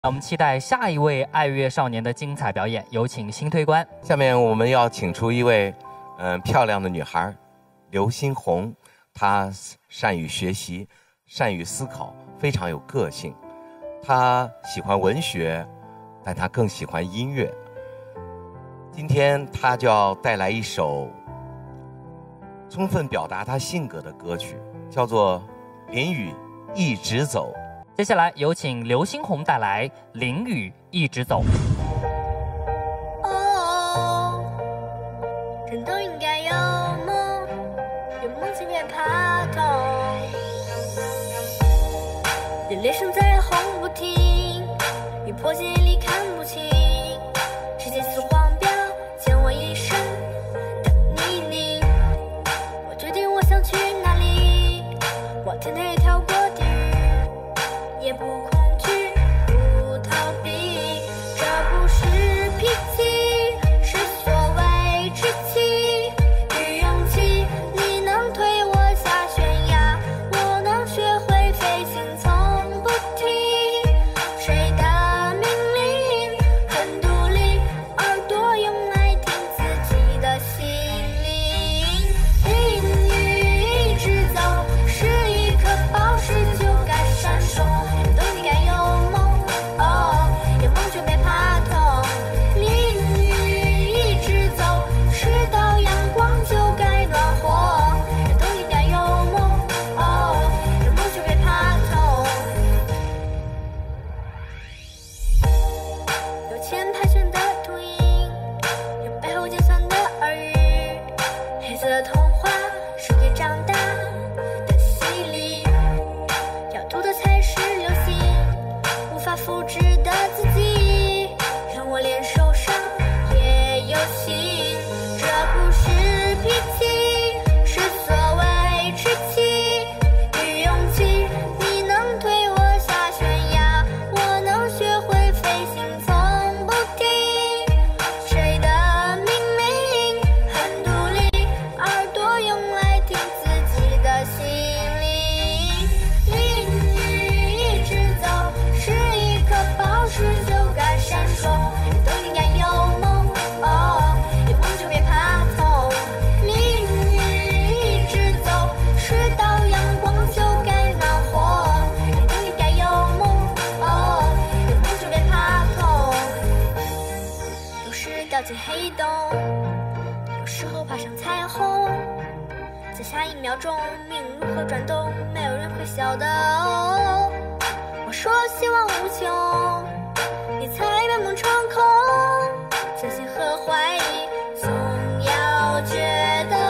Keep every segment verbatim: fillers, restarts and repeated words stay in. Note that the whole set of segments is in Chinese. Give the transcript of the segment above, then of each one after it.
我们期待下一位爱乐少年的精彩表演，有请新推官。 下面我们要请出一位，嗯、呃，漂亮的女孩，刘欣红。她善于学习，善于思考，非常有个性。她喜欢文学，但她更喜欢音乐。今天她就要带来一首充分表达她性格的歌曲，叫做《淋雨一直走》。 接下来有请刘欣红带来《淋雨一直走》。 哦，人都应该有梦，有梦就别怕痛。眼泪声在轰不停，雨破街里看不清，世界似黄标，欠我一生的泥泞。我决定我想去哪里，往天台跳过地狱，也不恐惧，不逃避，这不是脾气，是所谓志气与勇气。你能推我下悬崖，我能学会飞行，从不停。谁的命令很独立，耳朵用来听自己的心灵。淋雨一直走，是一颗宝石就该闪烁。都应该有梦，哦，有梦就别怕痛。淋雨一直走，赤道阳光就该暖和。都应该有梦，哦，有梦就别怕痛。有前盘旋的秃鹰，有背后尖酸的耳语，黑色的童话输给长大的洗礼。要读的才是流行，无法复制的自己，让我连受伤也有心。这不是脾气，是所谓志气与勇气。你能推我下悬崖，我能学会飞行，从不停。谁的命令很独立，耳朵用来听自己的心灵。淋雨一直走，是一颗宝石就该闪烁。都应该有梦，哦，有梦就别怕痛。淋雨一直走，赤道阳光就该暖和。都应该有梦，哦，有梦就别怕痛。有时掉进黑洞，有时候爬上彩虹，在下一秒钟，命运如何转动，没有人会晓得。哦，我说希望无穷，你才把梦闯空。相信和怀疑总要觉得，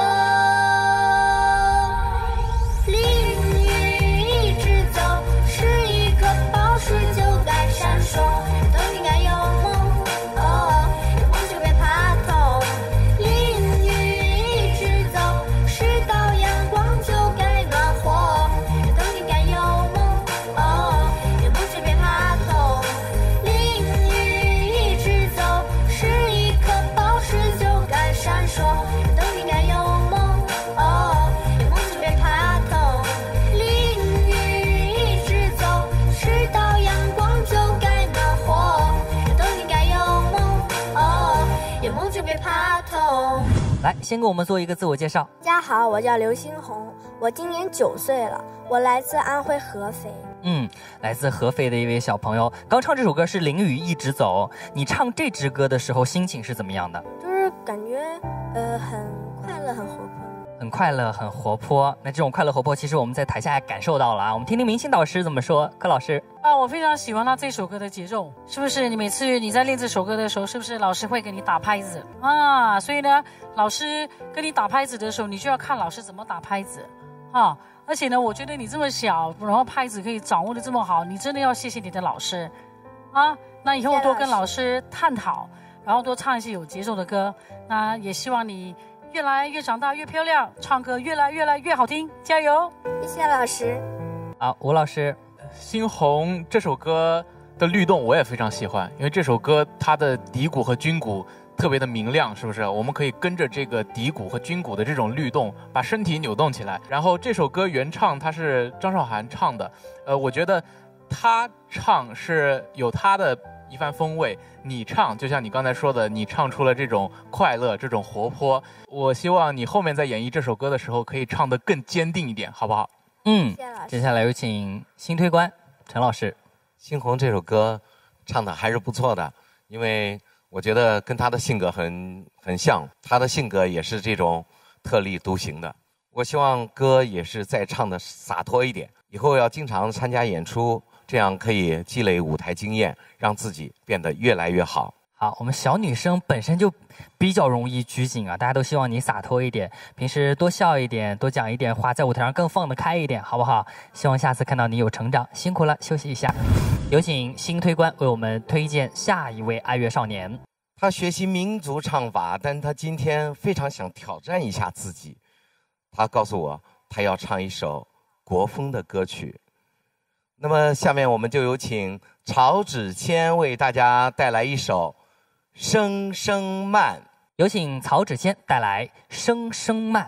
淋雨一直走，是一颗宝石就该闪烁。都应该有梦，哦，有梦就别怕痛。淋雨一直走，赤道阳光就该暖和。都应该有梦，哦，有梦就别怕痛。淋雨一直走，是一颗宝石就该闪烁。都应该有梦，哦，有梦就别怕痛。淋雨一直走，赤道阳光就该暖和。都应该有梦，哦，有梦就别怕痛。 来，先给我们做一个自我介绍。 大家好，我叫刘欣红，我今年九岁了，我来自安徽合肥。 嗯，来自合肥的一位小朋友，刚唱这首歌是《淋雨一直走》。你唱这支歌的时候心情是怎么样的？ 就是感觉呃很快乐，很活泼。 很快乐，很活泼。那这种快乐活泼，其实我们在台下也感受到了啊。我们听听明星导师怎么说。柯老师啊，我非常喜欢他这首歌的节奏，是不是？你每次你在练这首歌的时候，是不是老师会给你打拍子啊？所以呢，老师跟你打拍子的时候，你就要看老师怎么打拍子啊。而且呢，我觉得你这么小，然后拍子可以掌握的这么好，你真的要谢谢你的老师啊。那以后多跟老师探讨，然后多唱一些有节奏的歌。那也希望你越来越长大，越漂亮，唱歌越来越来越好听，加油！ 谢谢老师。 好，吴老师， 猩红这首歌的律动我也非常喜欢，因为这首歌它的底鼓和军鼓特别的明亮，是不是？我们可以跟着这个底鼓和军鼓的这种律动，把身体扭动起来。然后这首歌原唱它是张韶涵唱的，呃，我觉得他唱是有他的一番风味，你唱就像你刚才说的，你唱出了这种快乐，这种活泼。我希望你后面在演绎这首歌的时候，可以唱得更坚定一点，好不好？ 嗯，接下来有请新推官陈老师。 猩红这首歌唱的还是不错的，因为我觉得跟他的性格很很像，他的性格也是这种特立独行的。我希望歌也是再唱的洒脱一点，以后要经常参加演出，这样可以积累舞台经验，让自己变得越来越好。 好，我们小女生本身就比较容易拘谨啊，大家都希望你洒脱一点，平时多笑一点，多讲一点话，在舞台上更放得开一点，好不好？希望下次看到你有成长，辛苦了，休息一下。有请新推官为我们推荐下一位爱乐少年。 他学习民族唱法，但他今天非常想挑战一下自己。他告诉我，他要唱一首国风的歌曲。那么下面我们就有请曹芷谦为大家带来一首《声声慢》。 有请曹芷谦带来《声声慢》。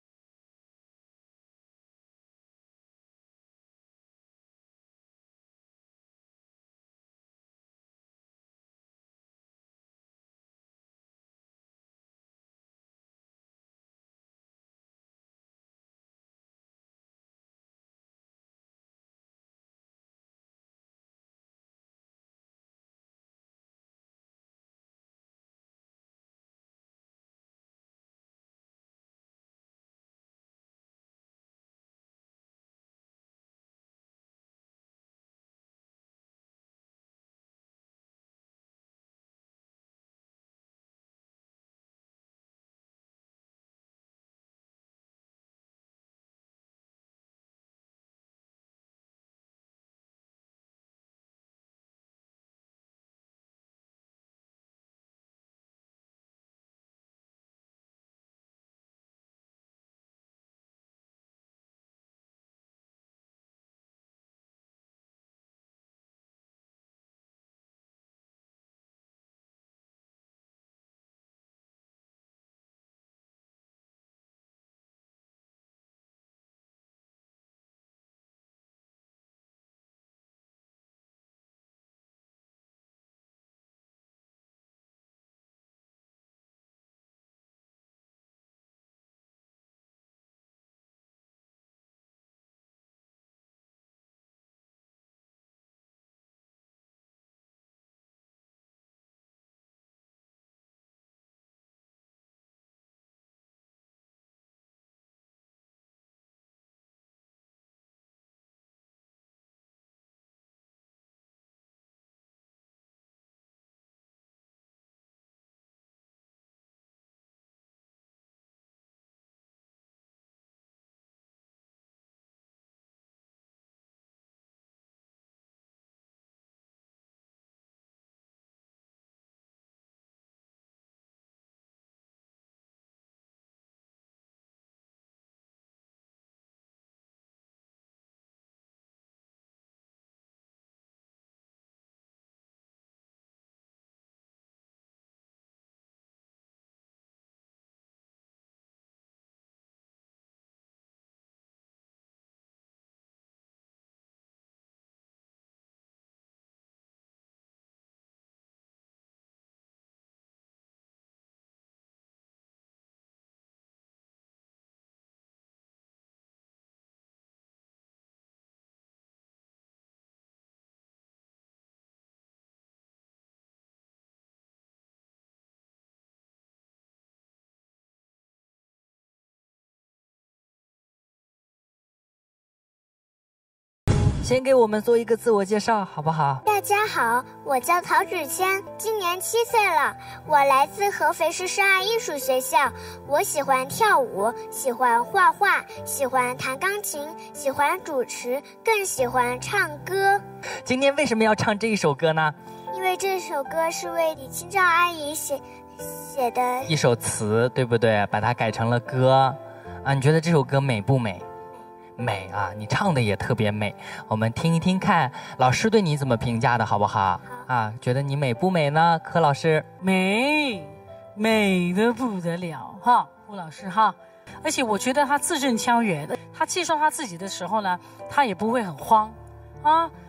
先给我们做一个自我介绍，好不好？ 大家好，我叫曹芷谦，今年七岁了，我来自合肥市少儿艺术学校。我喜欢跳舞，喜欢画画，喜欢弹钢琴，喜欢主持，更喜欢唱歌。 今天为什么要唱这一首歌呢？ 因为这首歌是为李清照阿姨写写的一首词，对不对？把它改成了歌啊！你觉得这首歌美不美？美啊，你唱的也特别美，我们听一听看，老师对你怎么评价的，好不好？好啊，觉得你美不美呢？柯老师， 美，美得不得了哈，吴老师哈。而且我觉得他字正腔圆的，他介绍他自己的时候呢，他也不会很慌啊。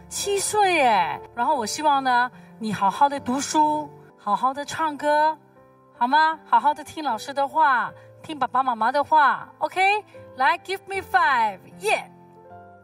七岁耶！然后我希望呢，你好好的读书，好好的唱歌，好吗？好好的听老师的话，听爸爸妈妈的话 ，OK？ 来 ，Give me five， 耶、yeah ！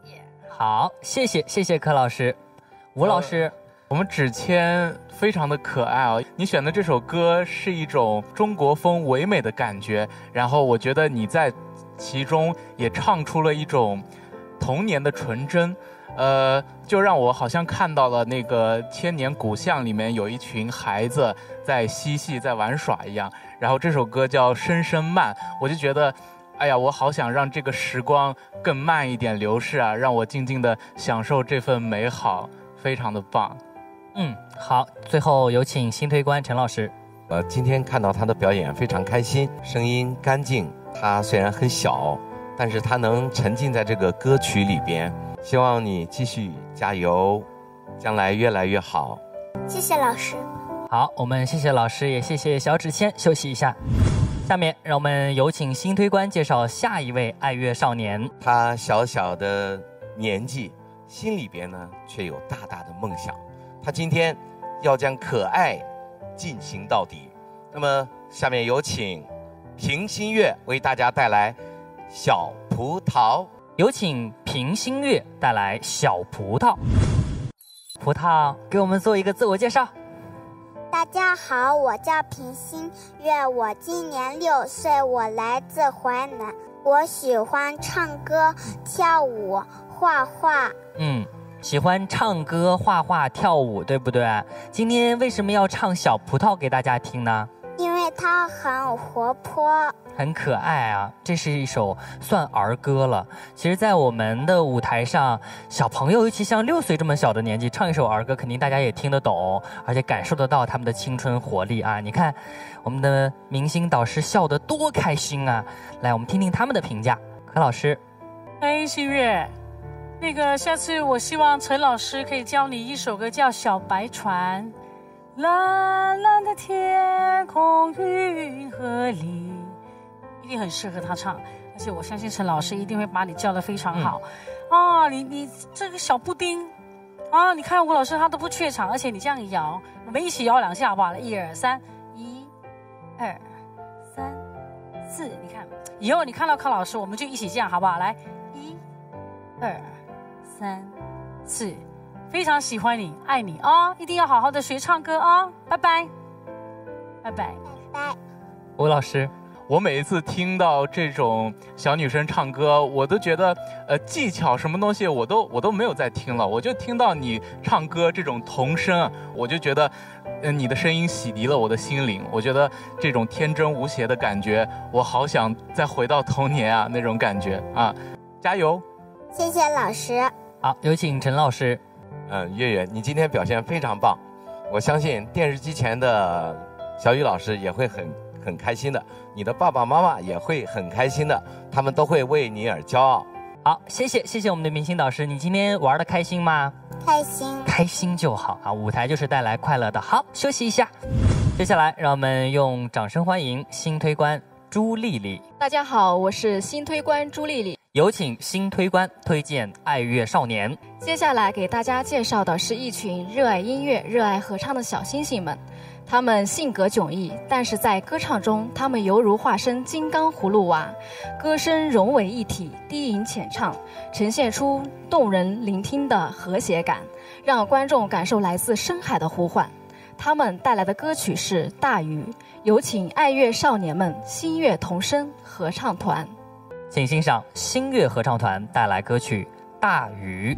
耶！ 好，谢谢谢谢柯老师，吴老师。 呃我们芷谦非常的可爱哦，你选的这首歌是一种中国风唯美的感觉，然后我觉得你在其中也唱出了一种童年的纯真，呃，就让我好像看到了那个千年古巷里面有一群孩子在嬉戏在玩耍一样。然后这首歌叫《声声慢》，我就觉得哎呀，我好想让这个时光更慢一点流逝啊，让我静静的享受这份美好，非常的棒。 嗯，好，最后有请新推官陈老师。 呃，今天看到他的表演非常开心，声音干净。他虽然很小，但是他能沉浸在这个歌曲里边。希望你继续加油，将来越来越好。 谢谢老师。 好，我们谢谢老师，也谢谢小芷谦，休息一下。下面让我们有请新推官介绍下一位爱乐少年。 他小小的年纪，心里边呢却有大大的梦想。他今天要将可爱进行到底。那么下面有请平心月为大家带来小葡萄。 有请平心月带来小葡萄。葡萄，给我们做一个自我介绍。 大家好，我叫平心月，我今年六岁，我来自淮南，我喜欢唱歌、跳舞、画画。 嗯。喜欢唱歌、画画、跳舞，对不对？今天为什么要唱小葡萄给大家听呢？ 因为它很活泼， 很可爱啊！这是一首算儿歌了。其实，在我们的舞台上，小朋友，尤其像六岁这么小的年纪，唱一首儿歌，肯定大家也听得懂，而且感受得到他们的青春活力啊！你看，我们的明星导师笑得多开心啊！来，我们听听他们的评价。柯老师， 哎，新月。那个，下次我希望陈老师可以教你一首歌，叫《小白船》。蓝蓝的天空，云河里，一定很适合他唱。而且我相信陈老师一定会把你教得非常好。嗯、啊，你你这个小布丁，啊，你看吴老师他都不怯场，而且你这样摇，我们一起摇两下好不好？来，一二三，一、二、三、四，你看，以后你看到柯老师，我们就一起这样好不好？来，一、二。三四，非常喜欢你，爱你啊、哦！一定要好好的学唱歌啊、哦！拜拜，拜拜， 拜。 吴老师， 我每一次听到这种小女生唱歌，我都觉得，呃，技巧什么东西我都我都没有在听了，我就听到你唱歌这种童声，我就觉得，呃，你的声音洗涤了我的心灵。我觉得这种天真无邪的感觉，我好想再回到童年啊，那种感觉啊！加油！ 谢谢老师。 好，有请陈老师。 嗯，月月，你今天表现非常棒，我相信电视机前的小雨老师也会很很开心的，你的爸爸妈妈也会很开心的，他们都会为你而骄傲。 好，谢谢谢谢我们的明星导师，你今天玩的开心吗？ 开心， 开心就好啊！舞台就是带来快乐的。好，休息一下，接下来让我们用掌声欢迎新推官朱丽丽。 大家好，我是新推官朱丽丽。 有请新推官推荐爱乐少年。 接下来给大家介绍的是一群热爱音乐、热爱合唱的小星星们。他们性格迥异，但是在歌唱中，他们犹如化身金刚葫芦娃，歌声融为一体，低吟浅唱，呈现出动人聆听的和谐感，让观众感受来自深海的呼唤。他们带来的歌曲是《大鱼》，有请爱乐少年们新乐童声合唱团。 请欣赏新乐合唱团带来歌曲《大鱼》。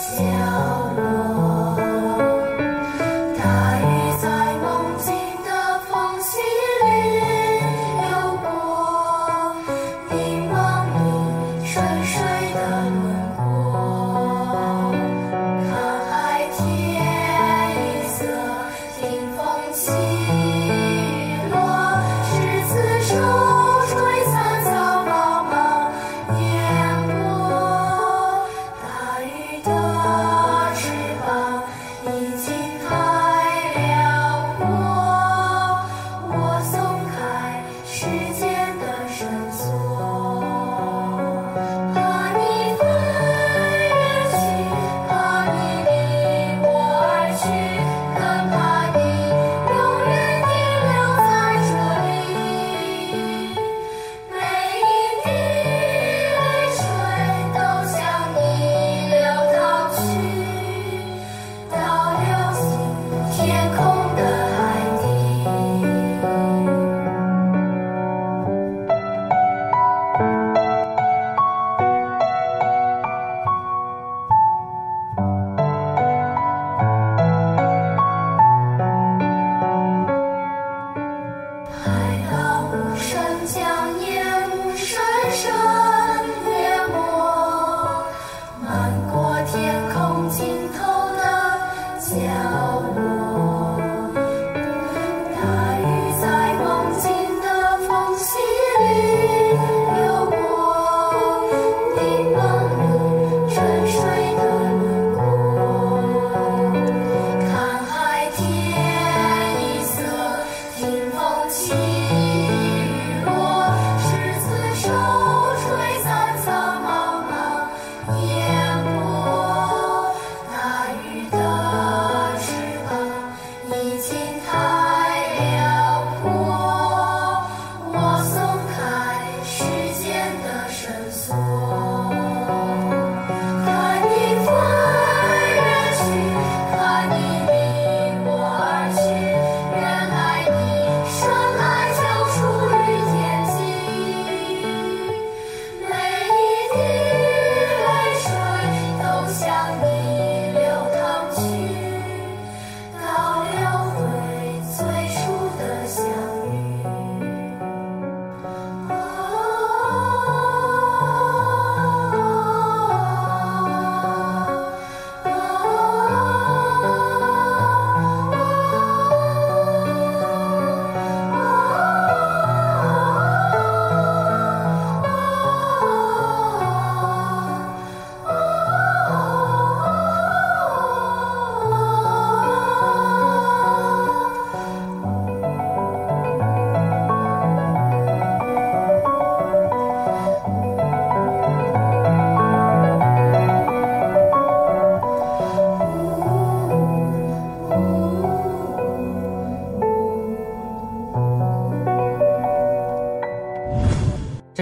大鱼在梦境的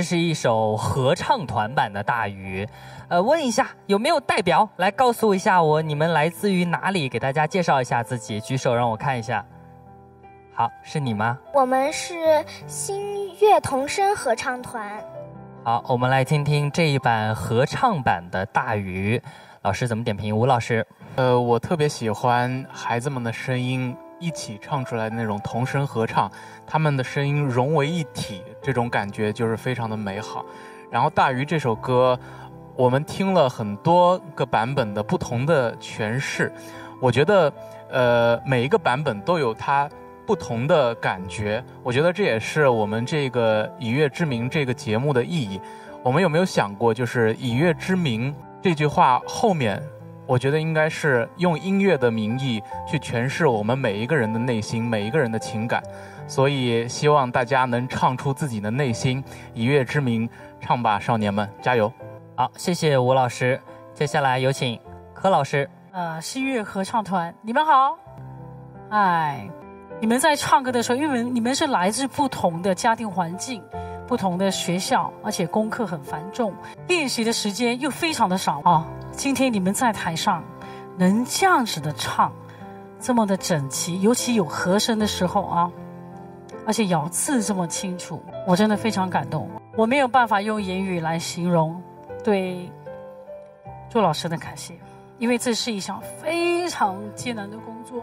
是一首合唱团版的《大鱼》。呃，问一下有没有代表来告诉一下我，你们来自于哪里？给大家介绍一下自己，举手让我看一下。好，是你吗？ 我们是新月童声合唱团。 好，我们来听听这一版合唱版的《大鱼》，老师怎么点评？吴老师。 呃，我特别喜欢孩子们的声音一起唱出来的那种童声合唱，他们的声音融为一体，这种感觉就是非常的美好。然后《大鱼》这首歌，我们听了很多个版本的不同的诠释，我觉得，呃，每一个版本都有它不同的感觉。我觉得这也是我们这个以乐之名这个节目的意义。我们有没有想过，就是以乐之名这句话后面，我觉得应该是用音乐的名义去诠释我们每一个人的内心，每一个人的情感。所以希望大家能唱出自己的内心，以乐之名，唱吧，少年们，加油！ 好，谢谢吴老师。接下来有请柯老师。 呃，新月合唱团，你们好。哎，你们在唱歌的时候，因为你们是来自不同的家庭环境、不同的学校，而且功课很繁重，练习的时间又非常的少啊。今天你们在台上能这样子的唱，这么的整齐，尤其有和声的时候啊，而且咬字这么清楚，我真的非常感动。我没有办法用言语来形容对朱老师的感谢，因为这是一项非常艰难的工作。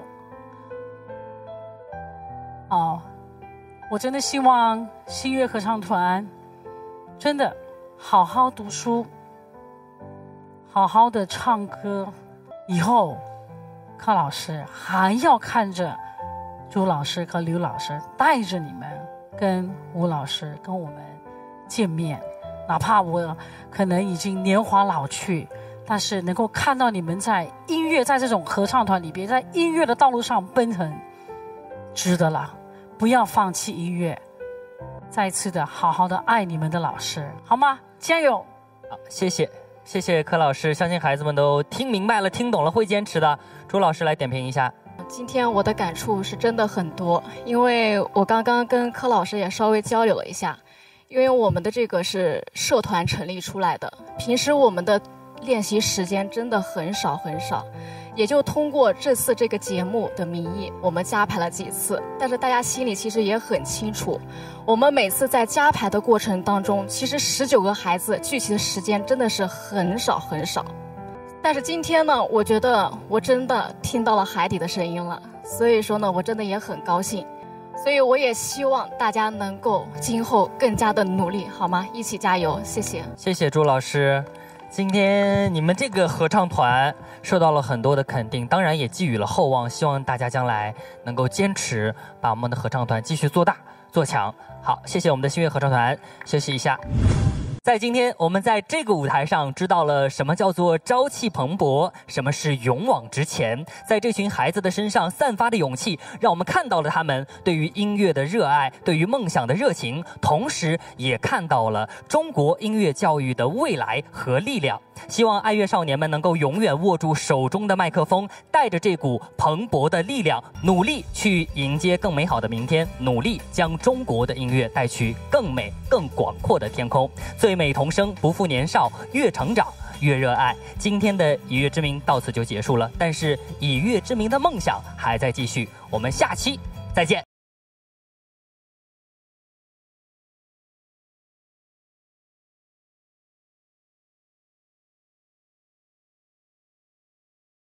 哦，我真的希望新月合唱团真的好好读书，好好的唱歌，以后柯老师还要看着朱老师和刘老师带着你们跟吴老师跟我们见面，哪怕我可能已经年华老去，但是能够看到你们在音乐，在这种合唱团里边，在音乐的道路上奔腾，值得了。不要放弃音乐，再一次的好好的爱你们的老师，好吗？加油！ 好，谢谢，谢谢柯老师，相信孩子们都听明白了、听懂了，会坚持的。朱老师来点评一下。 今天我的感触是真的很多，因为我刚刚跟柯老师也稍微交流了一下，因为我们的这个是社团成立出来的，平时我们的练习时间真的很少很少，也就通过这次这个节目的名义，我们加排了几次，但是大家心里其实也很清楚，我们每次在加排的过程当中，其实十九个孩子聚齐的时间真的是很少很少。但是今天呢，我觉得我真的听到了海底的声音了，所以说呢，我真的也很高兴，所以我也希望大家能够今后更加的努力，好吗？一起加油，谢谢。 谢谢朱老师。今天你们这个合唱团受到了很多的肯定，当然也寄予了厚望，希望大家将来能够坚持把我们的合唱团继续做大做强。好，谢谢我们的新月合唱团，休息一下。在今天我们在这个舞台上知道了什么叫做朝气蓬勃，什么是勇往直前，在这群孩子的身上散发的勇气，让我们看到了他们对于音乐的热爱，对于梦想的热情，同时也看到了中国音乐教育的未来和力量。希望爱乐少年们能够永远握住手中的麦克风，带着这股蓬勃的力量，努力去迎接更美好的明天，努力将中国的音乐带去更美更广阔的天空。最美童声，不负年少，越成长越热爱。今天的以乐之名到此就结束了，但是以乐之名的梦想还在继续，我们下期再见。